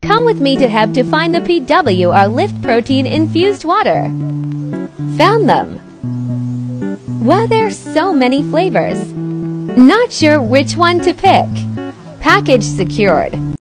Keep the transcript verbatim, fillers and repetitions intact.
Come with me to H E B to find the P W or Lift Protein Infused Water. Found them. Well, there's so many flavors. Not sure which one to pick. Package secured.